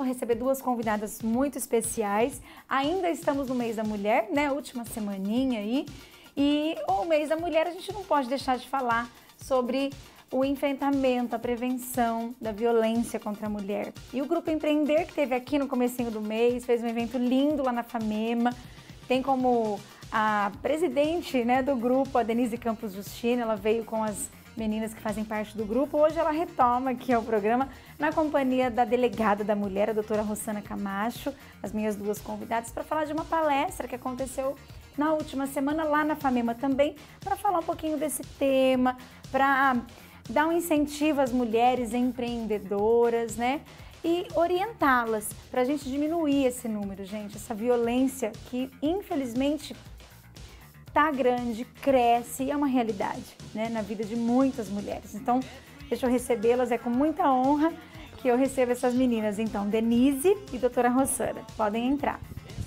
vou receber duas convidadas muito especiais. Ainda estamos no mês da mulher, né? Última semaninha aí. E o mês da mulher a gente não pode deixar de falar sobre o enfrentamento, a prevenção da violência contra a mulher. E o Grupo Empreender, que teve aqui no comecinho do mês, fez um evento lindo lá na FAMEMA. Tem como a presidente, né, do grupo, a Denise Campos Justina, ela veio com as meninas que fazem parte do grupo. Hoje ela retoma aqui ao programa na companhia da delegada da mulher, a doutora Rossana Camacho, as minhas duas convidadas, para falar de uma palestra que aconteceu na última semana lá na FAMEMA também, para falar um pouquinho desse tema, para dar um incentivo às mulheres empreendedoras, né? E orientá-las para a gente diminuir esse número, gente, essa violência que infelizmente tá grande, cresce e é uma realidade, né, na vida de muitas mulheres. Então, deixa eu recebê-las, é com muita honra que eu recebo essas meninas. Então, Denise e doutora Rossana, podem entrar.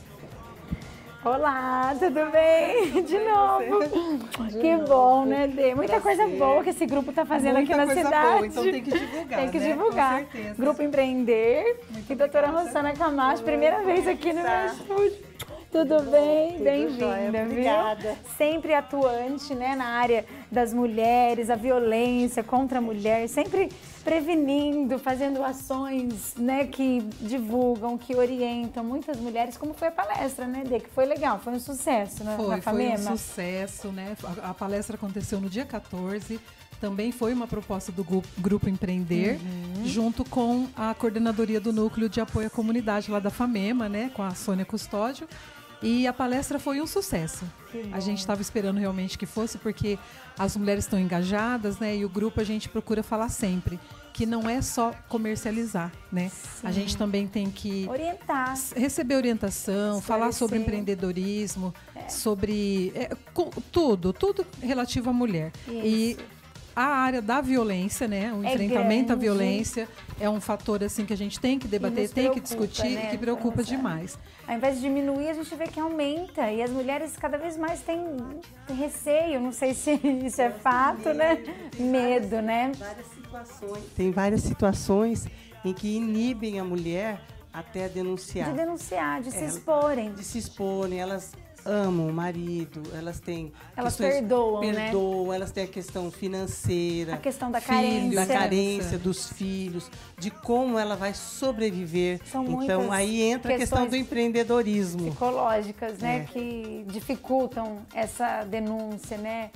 Olá, tudo bem? De novo. Que bom, né, Dê? Muita coisa boa que esse grupo está fazendo aqui na cidade. Boa, então tem que divulgar, tem que né? divulgar. Com certeza. Grupo Empreender e doutora Rossana Camacho, primeira vez aqui no meu estúdio. Tudo bem? Bem-vinda, viu? Obrigada. Sempre atuante, né, na área das mulheres, a violência contra a mulher, sempre prevenindo, fazendo ações, né, que divulgam, que orientam muitas mulheres, como foi a palestra, né, Dê? Que foi legal, foi um sucesso na FAMEMA. Foi um sucesso, né? A palestra aconteceu no dia 14, também foi uma proposta do Grupo Empreender, junto com a coordenadoria do Núcleo de Apoio à Comunidade lá da FAMEMA, né, com a Sônia Custódio. E a palestra foi um sucesso. A gente estava esperando realmente que fosse, porque as mulheres estão engajadas, né? E o grupo a gente procura falar sempre que não é só comercializar, né? Sim. A gente também tem que orientar, receber orientação, falar sobre empreendedorismo, sobre tudo relativo à mulher. Isso. E a área da violência, né? O enfrentamento à violência é um fator assim que a gente tem que debater, tem que discutir, né? E que preocupa demais. Ao invés de diminuir, a gente vê que aumenta. E as mulheres cada vez mais têm receio, não sei se isso é fato, né? Medo, né? Tem várias situações em que inibem a mulher até denunciar. De denunciar, de se exporem. De se exporem, elas amam o marido, elas têm perdoam, né? Elas têm a questão financeira, a questão da carência, dos filhos, de como ela vai sobreviver. Então aí entra a questão do empreendedorismo. Psicológicas, né? Que dificultam essa denúncia, né?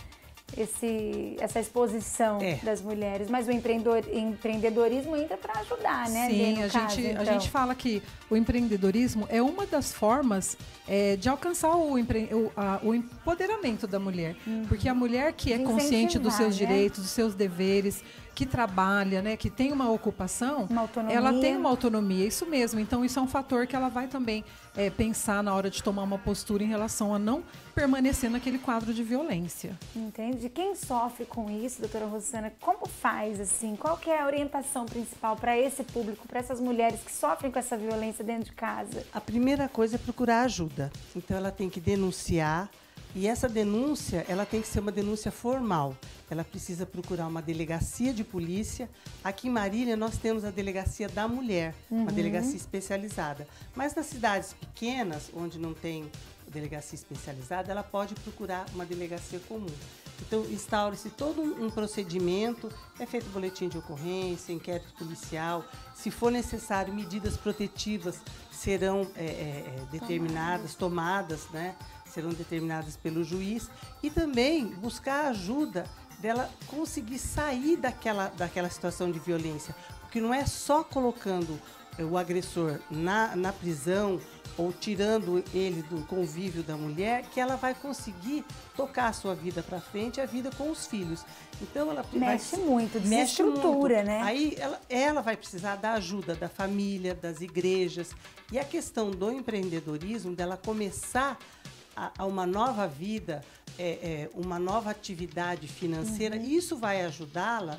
Essa exposição das mulheres, mas o empreendedorismo entra para ajudar, né? Sim, a gente fala que o empreendedorismo é uma das formas de alcançar o empoderamento da mulher, porque a mulher que é consciente dos seus direitos, dos seus deveres, que trabalha, né, que tem uma ocupação, ela tem uma autonomia, isso mesmo. Então isso é um fator que ela vai também pensar na hora de tomar uma postura em relação a não permanecer naquele quadro de violência. Entende? Quem sofre com isso, doutora Rossana, como faz assim? Qual que é a orientação principal para esse público, para essas mulheres que sofrem com essa violência dentro de casa? A primeira coisa é procurar ajuda. Então ela tem que denunciar. E essa denúncia, ela tem que ser uma denúncia formal. Ela precisa procurar uma delegacia de polícia. Aqui em Marília, nós temos a Delegacia da Mulher, uma delegacia especializada. Mas nas cidades pequenas, onde não tem delegacia especializada, ela pode procurar uma delegacia comum. Então, instaura-se todo um procedimento, é feito boletim de ocorrência, inquérito policial. Se for necessário, medidas protetivas serão determinadas, tomadas, né? Serão determinadas pelo juiz. E também buscar a ajuda dela conseguir sair daquela situação de violência. Porque não é só colocando o agressor na prisão ou tirando ele do convívio da mulher que ela vai conseguir tocar a sua vida para frente, a vida com os filhos. Então ela mexe muito, desestrutura, né? Aí ela vai precisar da ajuda da família, das igrejas. E a questão do empreendedorismo, dela começar a uma nova vida, uma nova atividade financeira, isso vai ajudá-la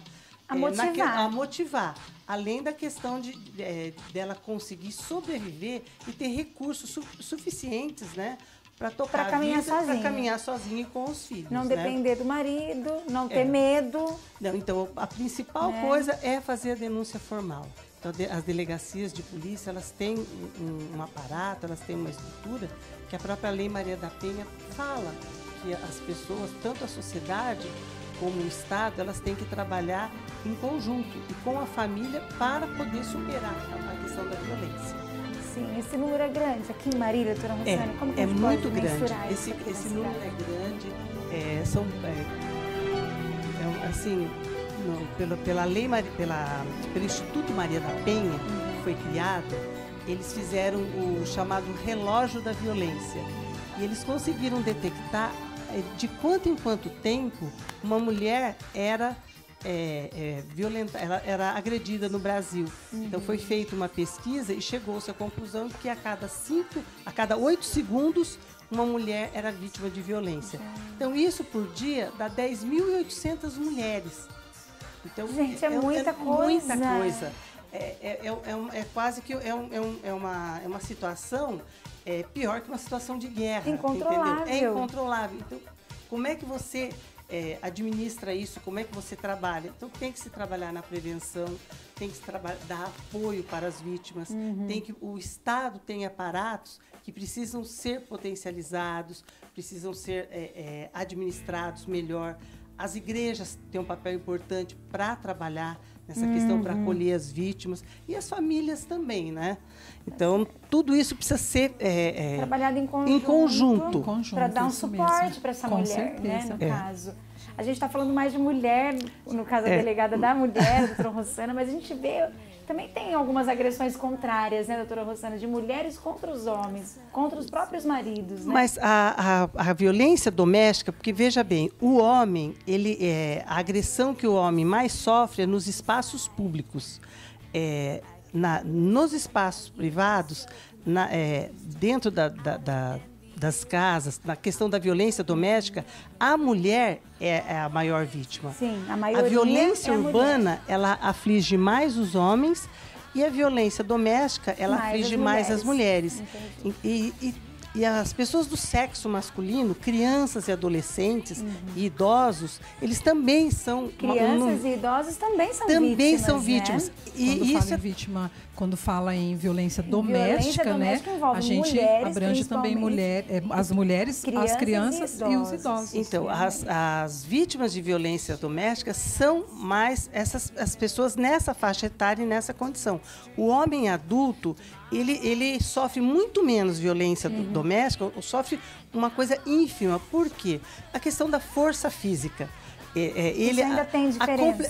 a motivar. Além da questão dela conseguir sobreviver e ter recursos suficientes, né, para tocar a vida, para caminhar sozinha e com os filhos. Não depender do marido, não ter medo. Não, então, a principal coisa é fazer a denúncia formal. Então, as delegacias de polícia, elas têm um aparato, elas têm uma estrutura que a própria Lei Maria da Penha fala que as pessoas, tanto a sociedade como o Estado, elas têm que trabalhar em conjunto e com a família para poder superar a questão da violência. Assim, esse número é grande. Aqui em Marília, doutora Rossana, como que a gente muito pode grande. mensurar Esse número é grande. Assim, pela lei, pelo Instituto Maria da Penha, que foi criado, eles fizeram o chamado relógio da violência. E eles conseguiram detectar de quanto em quanto tempo uma mulher era violenta, ela era agredida no Brasil. Então foi feita uma pesquisa e chegou-se à conclusão de que a cada 8 segundos uma mulher era vítima de violência. Então isso por dia dá 10.800 mulheres. Então, gente, é muita coisa. Muita coisa. É quase que uma situação pior que uma situação de guerra. Incontrolável. Entendeu? É incontrolável. Então, como é que você administra isso? Como é que você trabalha? Então, tem que se trabalhar na prevenção, tem que se dar apoio para as vítimas, o Estado tem aparatos que precisam ser potencializados, precisam ser administrados melhor. As igrejas têm um papel importante para trabalhar nessa questão, para acolher as vítimas e as famílias também, né? Então, tudo isso precisa ser trabalhado em conjunto para dar um suporte para essa mulher, certeza. né? No caso. A gente está falando mais de mulher, no caso a delegada da mulher, a doutora Rossana, mas a gente vê, também tem algumas agressões contrárias, né, doutora Rossana, de mulheres contra os homens, contra os próprios maridos, né? Mas a violência doméstica, porque veja bem, o homem, a agressão que o homem mais sofre é nos espaços públicos. Nos espaços privados, dentro das casas, na questão da violência doméstica, a mulher é a maior vítima. Sim, a maioria. A violência urbana, ela aflige mais os homens e a violência doméstica, ela aflige mais as mulheres. E as pessoas do sexo masculino, crianças e adolescentes e idosos, eles também são... Crianças e idosos também são vítimas. Também são vítimas. Né? Quando fala em violência doméstica, né? A gente abrange também as mulheres, as crianças e os idosos. Então, as vítimas de violência doméstica são mais as pessoas nessa faixa etária e nessa condição. O homem adulto, ele sofre muito menos violência doméstica, sofre uma coisa ínfima. Por quê? A questão da força física. Isso ainda tem diferença.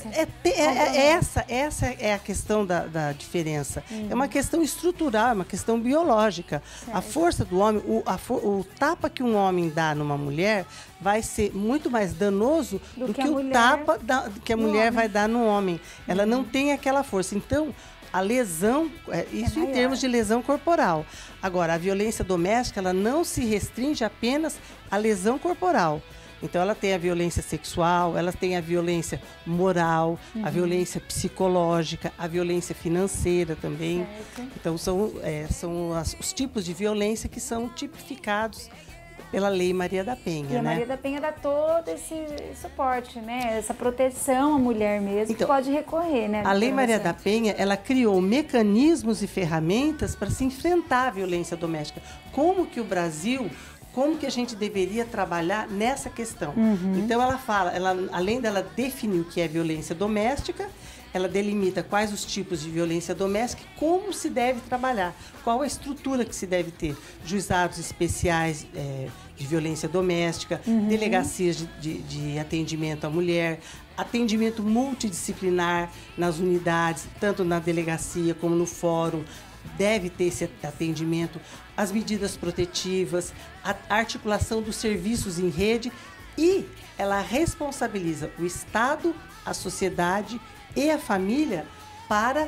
Essa é a questão da diferença. É uma questão estrutural, é uma questão biológica. Certo. A força do homem, o tapa que um homem dá numa mulher vai ser muito mais danoso do que o tapa que a mulher vai dar no homem. Ela não tem aquela força. Então, a lesão, isso em termos de lesão corporal. Agora, a violência doméstica, ela não se restringe apenas à lesão corporal. Então, ela tem a violência sexual, ela tem a violência moral, a violência psicológica, a violência financeira também. Certo. Então, são os tipos de violência que são tipificados pela Lei Maria da Penha. E a Maria da Penha dá todo esse suporte, né? Essa proteção à mulher mesmo, então, que pode recorrer, né? A Lei Maria da Penha, ela criou mecanismos e ferramentas para se enfrentar a violência doméstica. Como que a gente deveria trabalhar nessa questão? Então, ela fala, além dela definir o que é violência doméstica, ela delimita quais os tipos de violência doméstica e como se deve trabalhar, qual a estrutura que se deve ter. Juizados especiais de violência doméstica, delegacias de atendimento à mulher, atendimento multidisciplinar nas unidades, tanto na delegacia como no fórum. Deve ter esse atendimento, as medidas protetivas, a articulação dos serviços em rede, e ela responsabiliza o Estado, a sociedade e a família para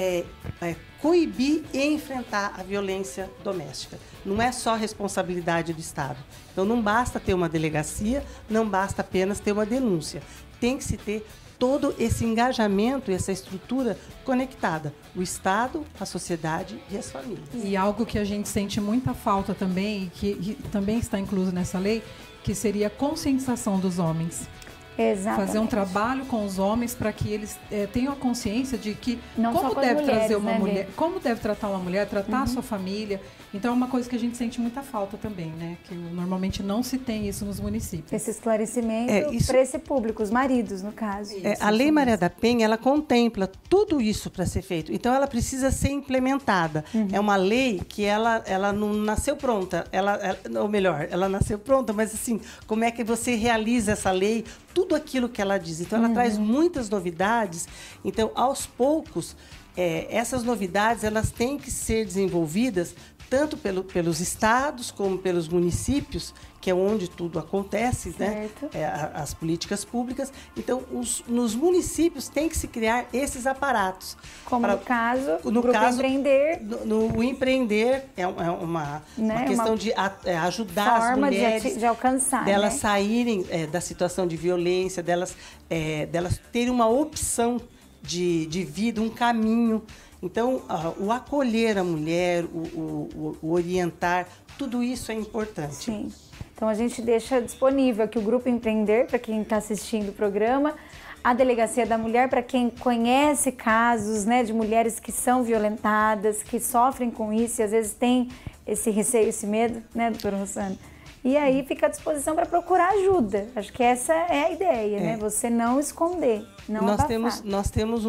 coibir e enfrentar a violência doméstica. Não é só responsabilidade do Estado. Então, não basta ter uma delegacia, não basta apenas ter uma denúncia. Tem que se ter todo esse engajamento e essa estrutura conectada. O Estado, a sociedade e as famílias. E algo que a gente sente muita falta também, e que também está incluso nessa lei, que seria a conscientização dos homens. fazer um trabalho com os homens para que eles tenham a consciência de que não como deve trazer uma né, mulher, como deve tratar uma mulher, tratar a sua família. Então é uma coisa que a gente sente muita falta também, né? Que normalmente não se tem isso nos municípios. Esse esclarecimento para esse público, os maridos, no caso. A Lei Maria da Penha, ela contempla tudo isso para ser feito. Então ela precisa ser implementada. É uma lei que ela não nasceu pronta. Ou melhor, ela nasceu pronta, mas assim, como é que você realiza essa lei? Tudo aquilo que ela diz. Então ela traz muitas novidades. Então, aos poucos, essas novidades elas têm que ser desenvolvidas tanto pelos estados como pelos municípios, que é onde tudo acontece, né? As políticas públicas. Então, nos municípios tem que se criar esses aparatos. Como no caso, Empreender. No Empreender é uma questão de ajudar as mulheres de alcançar, delas saírem da situação de violência, delas terem uma opção de vida, um caminho. Então, o acolher a mulher, o orientar, tudo isso é importante. Sim. Então, a gente deixa disponível aqui o Grupo Empreender, para quem está assistindo o programa, a Delegacia da Mulher, para quem conhece casos, né, de mulheres que são violentadas, que sofrem com isso e às vezes tem esse receio, esse medo, né, doutora Rossana? E aí fica à disposição para procurar ajuda. Acho que essa é a ideia, né? Você não esconder, não abafar. Nós temos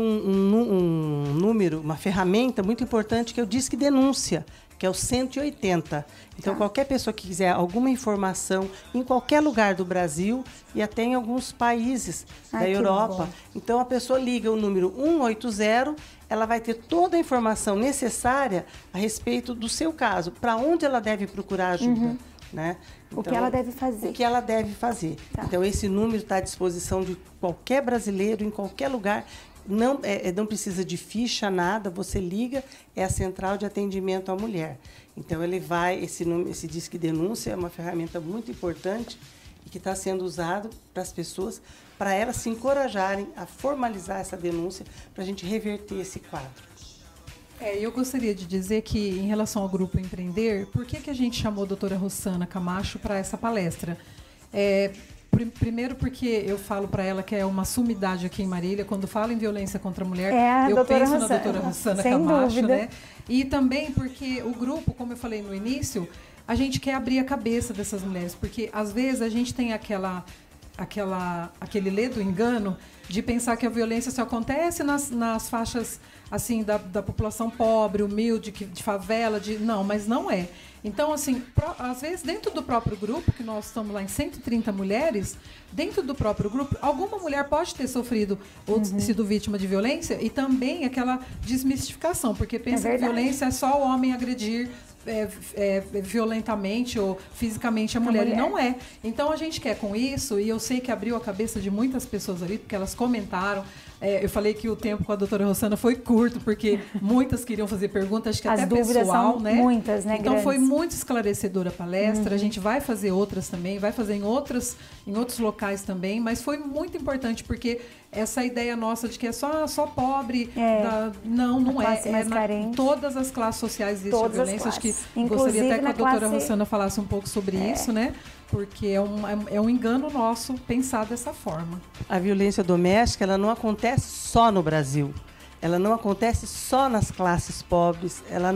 um número, uma ferramenta muito importante que é o Disque Denúncia, que é o 180. Então, qualquer pessoa que quiser alguma informação em qualquer lugar do Brasil e até em alguns países da Europa. Então, a pessoa liga o número 180, ela vai ter toda a informação necessária a respeito do seu caso, para onde ela deve procurar ajuda. Né? Então, o que ela deve fazer. O que ela deve fazer. Então, esse número está à disposição de qualquer brasileiro, em qualquer lugar. Não precisa de ficha, nada. Você liga, é a central de atendimento à mulher. Então, esse Disque Denúncia é uma ferramenta muito importante e que está sendo usado para as pessoas, para elas se encorajarem a formalizar essa denúncia, para a gente reverter esse quadro. Eu gostaria de dizer que, em relação ao Grupo Empreender, por que a gente chamou a doutora Rossana Camacho para essa palestra? Primeiro porque eu falo para ela que é uma sumidade aqui em Marília. Quando fala em violência contra a mulher, eu penso na doutora Rossana Camacho, né? E também porque o grupo, como eu falei no início, a gente quer abrir a cabeça dessas mulheres, porque às vezes a gente tem aquele ledo engano de pensar que a violência só acontece nas faixas assim da população pobre, humilde, de favela, não, mas não é. Então, assim, às vezes, dentro do próprio grupo, que nós estamos lá em 130 mulheres, dentro do próprio grupo, alguma mulher pode ter sofrido ou sido vítima de violência, e também aquela desmistificação, porque pensa que violência é só o homem agredir violentamente ou fisicamente a mulher. E não é. Então, a gente quer com isso, e eu sei que abriu a cabeça de muitas pessoas ali, porque elas comentaram. Eu falei que o tempo com a doutora Rossana foi curto, porque muitas queriam fazer perguntas, acho que até pessoal, são né? Muitas, né? Então, foi muito esclarecedora a palestra. A gente vai fazer outras também, vai fazer em outros locais também, mas foi muito importante, porque essa ideia nossa de que é só pobre, não é. Todas as classes sociais existe a violência. Acho que gostaria até que a doutora Rossana falasse um pouco sobre isso, né? Porque é um engano nosso pensar dessa forma. A violência doméstica, ela não acontece só no Brasil. Ela não acontece só nas classes pobres. Ela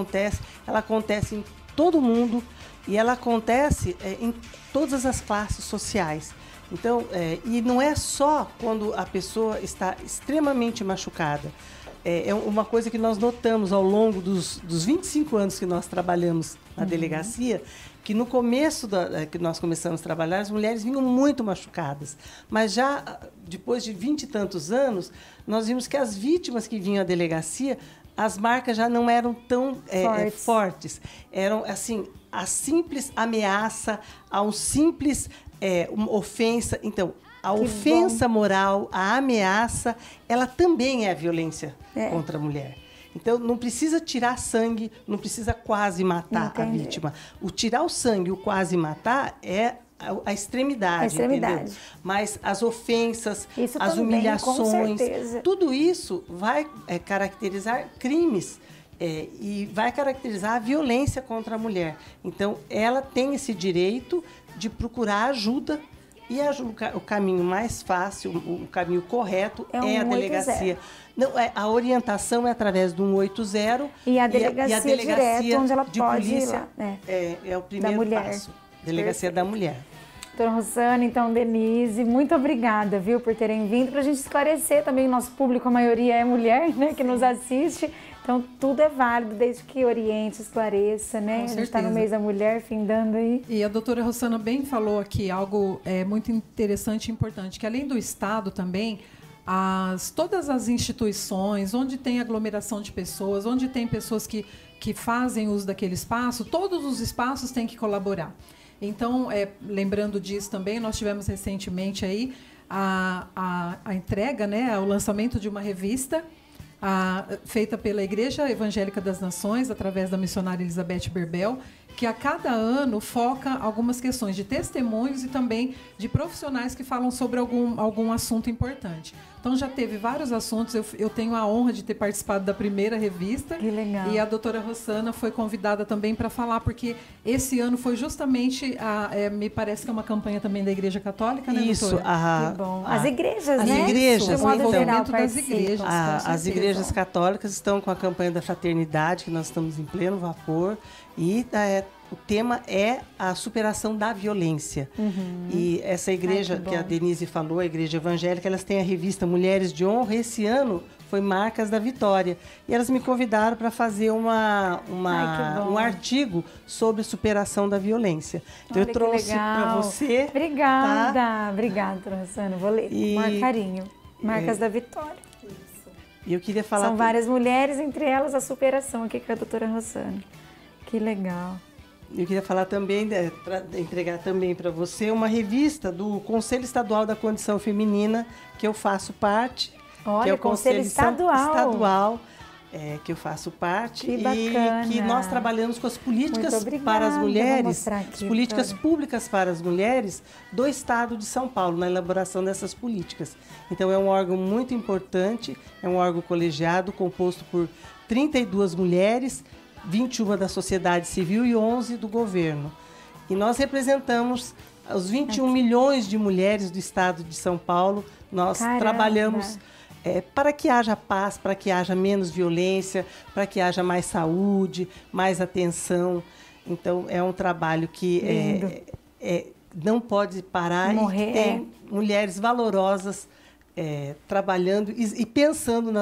acontece em todo mundo e ela acontece em todas as classes sociais. Então, e não é só quando a pessoa está extremamente machucada. É uma coisa que nós notamos ao longo dos 25 anos que nós trabalhamos na delegacia, que no começo que nós começamos a trabalhar, as mulheres vinham muito machucadas. Mas já depois de 20 e tantos anos, nós vimos que as vítimas que vinham à delegacia, as marcas já não eram tão fortes. Eram, assim, a simples ameaça, a um simples uma ofensa. Então, a ofensa moral, a ameaça, ela também é a violência contra a mulher. Então, não precisa tirar sangue, não precisa quase matar a vítima. O tirar o sangue, o quase matar, é a extremidade, entendeu? Mas as ofensas, as humilhações, tudo isso vai caracterizar crimes e vai caracterizar a violência contra a mulher. Então, ela tem esse direito de procurar ajuda E o caminho mais fácil, o caminho correto é a delegacia. Não, a orientação é através do 180 e a delegacia direto, onde ela pode ir lá. É o primeiro passo. Delegacia da Mulher. Doutora Rosana, então, Denise, muito obrigada, viu, por terem vindo, para a gente esclarecer também, o nosso público, a maioria é mulher, né, que nos assiste, então tudo é válido, desde que oriente, esclareça, né, a gente está no mês da mulher, findando aí. E a doutora Rosana bem falou aqui algo muito interessante e importante, que além do Estado também, todas as instituições, onde tem aglomeração de pessoas, onde tem pessoas que fazem uso daquele espaço, todos os espaços têm que colaborar. Então, lembrando disso também, nós tivemos recentemente aí a entrega, né, o lançamento de uma revista feita pela Igreja Evangélica das Nações, através da missionária Elizabeth Berbel, que a cada ano foca algumas questões de testemunhos e também de profissionais que falam sobre algum assunto importante. Então, já teve vários assuntos. Eu tenho a honra de ter participado da primeira revista. Que legal. E a doutora Rosana foi convidada também para falar, porque esse ano foi justamente, me parece que é uma campanha também da Igreja Católica, né, Isso, que bom. As igrejas, né? As igrejas, o envolvimento das igrejas. As igrejas católicas estão com a campanha da fraternidade, que nós estamos em pleno vapor. E o tema é a superação da violência. E essa igreja que a Denise falou, a Igreja Evangélica, elas têm a revista Mulheres de Honra. Esse ano foi Marcas da Vitória. E elas me convidaram para fazer um artigo sobre superação da violência. Então, eu trouxe para você. Obrigada. Tá? Obrigada, Rosana. Vou ler com maior carinho. Marcas da Vitória. E eu queria falar... São várias mulheres, entre elas a superação aqui com a doutora Rosana. Que legal. Eu queria falar também, entregar também para você uma revista do Conselho Estadual da Condição Feminina, que eu faço parte. Olha, que é o Conselho Estadual. Que eu faço parte. Que bacana. E que nós trabalhamos com as políticas para as mulheres, as políticas públicas para as mulheres do Estado de São Paulo, na elaboração dessas políticas. Então, é um órgão muito importante, é um órgão colegiado, composto por 32 mulheres, 21 da sociedade civil e 11 do governo. E nós representamos os 21 milhões de mulheres do estado de São Paulo. Nós trabalhamos para que haja paz, para que haja menos violência, para que haja mais saúde, mais atenção. Então, é um trabalho que não pode parar. Morrer, e tem mulheres valorosas trabalhando e pensando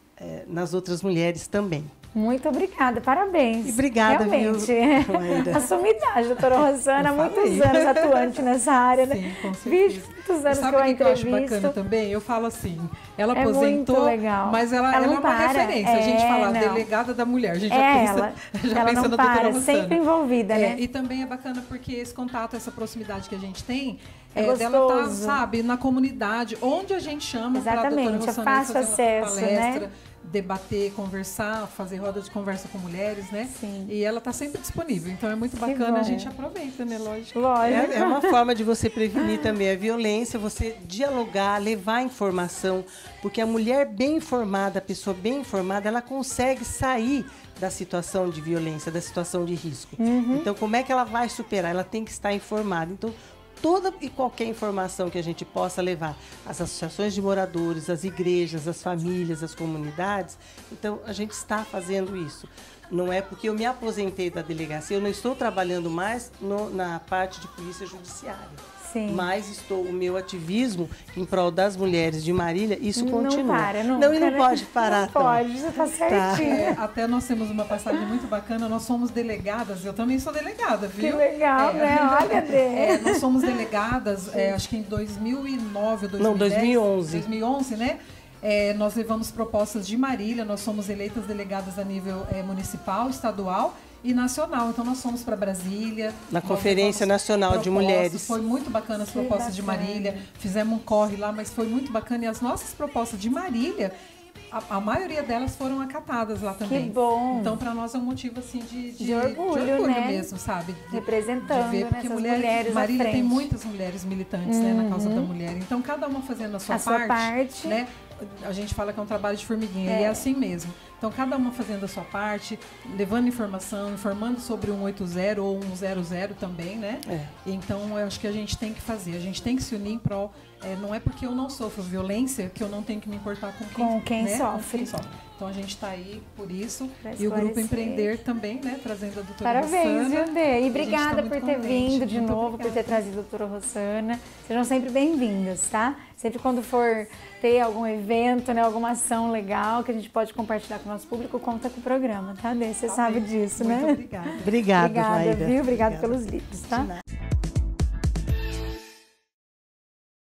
nas outras mulheres também. Muito obrigada, parabéns. E obrigada, realmente. Viu, a sua idade, doutora Rosana, há muitos anos atuante nessa área, né? Sim, com certeza. 20 anos sabe que eu entrevisto. Eu acho bacana também? Eu falo assim, ela aposentou, mas ela é uma referência. A gente fala delegada da mulher, a gente ela pensa não na para, doutora Rosana. sempre envolvida, né? E também é bacana porque esse contato, essa proximidade que a gente tem, dela tá, sabe, na comunidade, onde a gente chama para a doutora Rosana fácil acesso, palestra, né? Debater, conversar, fazer roda de conversa com mulheres, né? Sim. E ela está sempre disponível. Então é muito bacana, a gente aproveita, né? Lógico. É uma forma de você prevenir também a violência, você dialogar, levar informação, porque a mulher bem informada, a pessoa bem informada, ela consegue sair da situação de violência, da situação de risco. Então, como é que ela vai superar? Ela tem que estar informada. Então, toda e qualquer informação que a gente possa levar às associações de moradores, às igrejas, às famílias, às comunidades, então a gente está fazendo isso. Não é porque eu me aposentei da delegacia, eu não estou trabalhando mais na parte de polícia judiciária. Sim. Mas o meu ativismo em prol das mulheres de Marília, isso continua. Não para, nunca, não pode parar. Não pode, você está certinho. Até nós temos uma passagem muito bacana, nós somos delegadas, eu também sou delegada, viu? Que legal, né? Olha, Deus. Nós somos delegadas, acho que em 2009 ou 2010. Não, 2011. 2011, né? Nós levamos propostas de Marília, nós somos eleitas delegadas a nível municipal, estadual e nacional. Então, nós fomos para Brasília. Na Conferência Nacional de Mulheres. Foi muito bacana as propostas de Marília. Fizemos um corre lá, mas foi muito bacana. E as nossas propostas de Marília, a maioria delas foram acatadas lá também. Que bom! Então, para nós é um motivo assim, de orgulho, né? mesmo, sabe? Representando, de ver, porque mulheres Marília tem muitas mulheres militantes, né, na causa da mulher. Então, cada uma fazendo a sua parte, né? a gente fala que é um trabalho de formiguinha, e é assim mesmo. Então, cada uma fazendo a sua parte, levando informação, informando sobre 180 ou 100 também, né? Então, eu acho que a gente tem que fazer, a gente tem que se unir em prol. Não é porque eu não sofro violência que eu não tenho que me importar com quem, né? Sofre. Com quem sofre. Então, a gente está aí por isso. E o Grupo Empreender também, né? Trazendo a doutora Parabéns, Rossana. viu, Dê? E obrigada por ter vindo de novo, por ter trazido a doutora Rossana. Sejam sempre bem-vindas, tá? Sempre quando for ter algum evento, né, alguma ação legal que a gente pode compartilhar com o nosso público, conta com o programa, tá, Dê? Você sabe disso, Muito né? obrigada. Obrigada, Maíra. Viu? Obrigada pelos livros, tá?